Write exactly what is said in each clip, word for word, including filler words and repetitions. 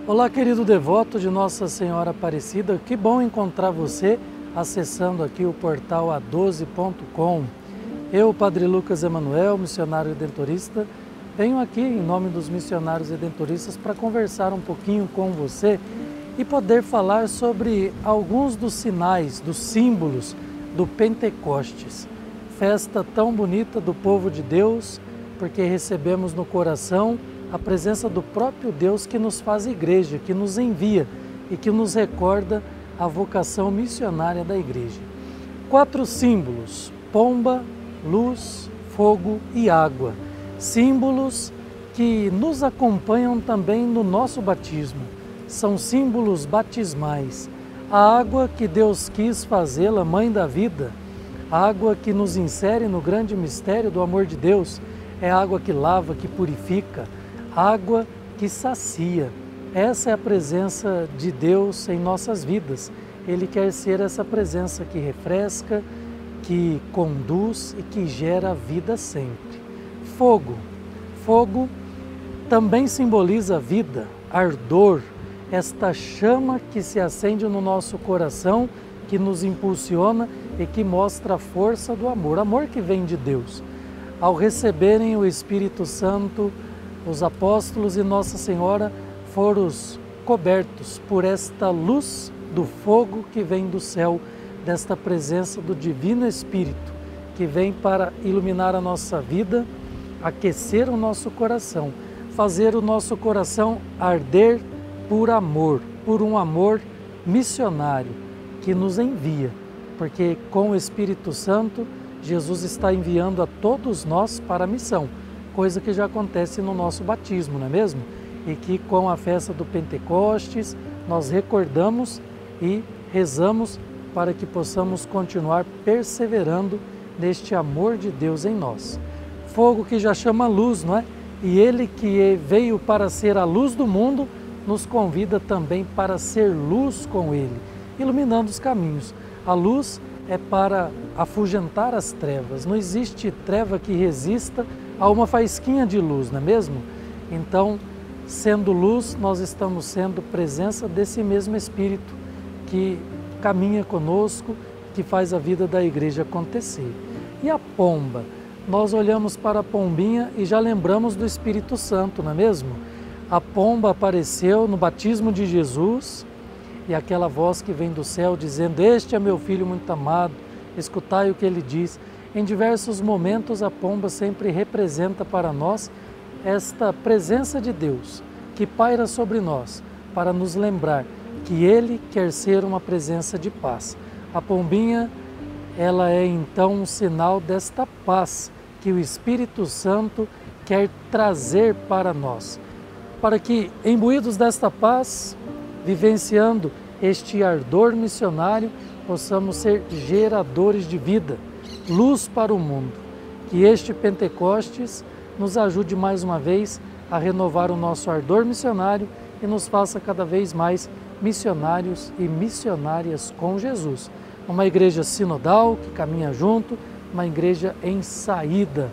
Olá, querido devoto de Nossa Senhora Aparecida, que bom encontrar você acessando aqui o portal a doze ponto com. Eu, Padre Lucas Emanuel, missionário redentorista, venho aqui em nome dos missionários redentoristas para conversar um pouquinho com você e poder falar sobre alguns dos sinais, dos símbolos do Pentecostes, festa tão bonita do povo de Deus, porque recebemos no coração a presença do próprio Deus que nos faz igreja, que nos envia e que nos recorda a vocação missionária da igreja. Quatro símbolos: pomba, luz, fogo e água. Símbolos que nos acompanham também no nosso batismo. São símbolos batismais. A água que Deus quis fazê-la mãe da vida, a água que nos insere no grande mistério do amor de Deus, é a água que lava, que purifica, água que sacia. Essa é a presença de Deus em nossas vidas. Ele quer ser essa presença que refresca, que conduz e que gera vida sempre. Fogo. Fogo também simboliza vida, ardor, esta chama que se acende no nosso coração, que nos impulsiona e que mostra a força do amor, amor que vem de Deus. Ao receberem o Espírito Santo, os apóstolos e Nossa Senhora foram cobertos por esta luz do fogo que vem do céu, desta presença do Divino Espírito, que vem para iluminar a nossa vida, aquecer o nosso coração, fazer o nosso coração arder por amor, por um amor missionário que nos envia, porque com o Espírito Santo, Jesus está enviando a todos nós para a missão, coisa que já acontece no nosso batismo, não é mesmo? E que com a festa do Pentecostes nós recordamos e rezamos para que possamos continuar perseverando neste amor de Deus em nós. Fogo que já chama luz, não é? E Ele que veio para ser a luz do mundo, nos convida também para ser luz com Ele, iluminando os caminhos. A luz é para afugentar as trevas. Não existe treva que resista a uma faísquinha de luz, não é mesmo? Então, sendo luz, nós estamos sendo presença desse mesmo Espírito que caminha conosco, que faz a vida da igreja acontecer. E a pomba? Nós olhamos para a pombinha e já lembramos do Espírito Santo, não é mesmo? A pomba apareceu no batismo de Jesus e aquela voz que vem do céu dizendo: "Este é meu filho muito amado, escutai o que ele diz". Em diversos momentos a pomba sempre representa para nós esta presença de Deus que paira sobre nós, para nos lembrar que Ele quer ser uma presença de paz. A pombinha, ela é então um sinal desta paz que o Espírito Santo quer trazer para nós, para que, imbuídos desta paz, vivenciando este ardor missionário, possamos ser geradores de vida, luz para o mundo. Que este Pentecostes nos ajude mais uma vez a renovar o nosso ardor missionário e nos faça cada vez mais missionários e missionárias com Jesus. Uma igreja sinodal que caminha junto, uma igreja em saída.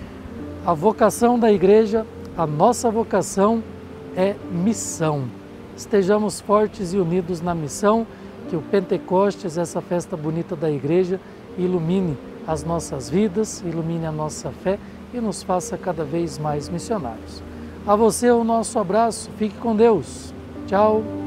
A vocação da igreja, a nossa vocação é missão. Estejamos fortes e unidos na missão, que o Pentecostes, essa festa bonita da igreja, ilumine as nossas vidas, ilumine a nossa fé e nos faça cada vez mais missionários. A você o nosso abraço, fique com Deus. Tchau.